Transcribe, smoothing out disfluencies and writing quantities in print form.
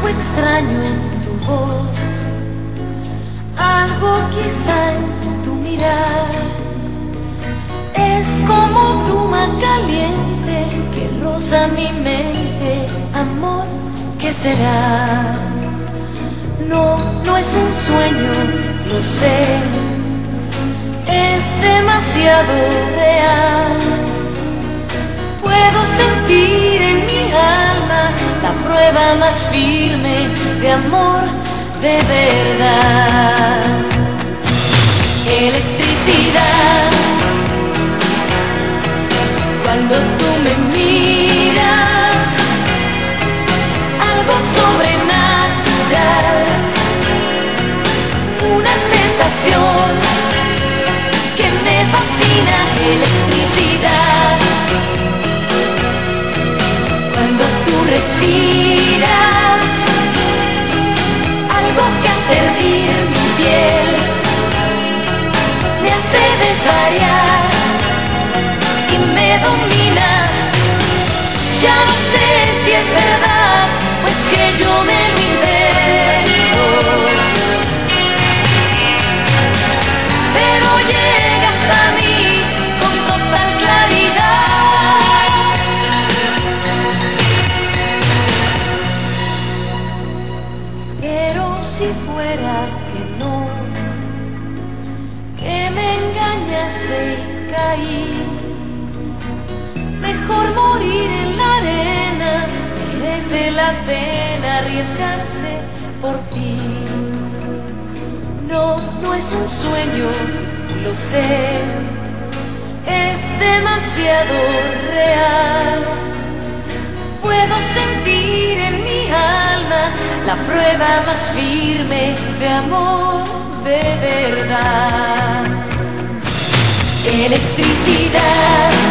extraño en tu voz, algo quizá en tu mirar. Es como bruma caliente que roza mi mente. Amor, ¿qué será? No, no es un sueño, lo sé, es demasiado real. Puedo sentir en mi alma la prueba más firme de amor de verdad. Electricidad, cuando tú me miras, algo sobrenatural, una sensación que me fascina. Electricidad, cuando tú respiras, algo que hace hervir mi piel, me hace desvariar y me domina. Ya no sé si es verdad, pues que yo me lo invento, pero llega hasta mí con total claridad. Pero si fuera que no, que me engañaste y caí, mejor morir en la arena, merece la pena arriesgarse por ti. No, no es un sueño, lo sé, es demasiado real. Puedo sentir en mi alma la prueba más firme de amor de verdad. Electricidad,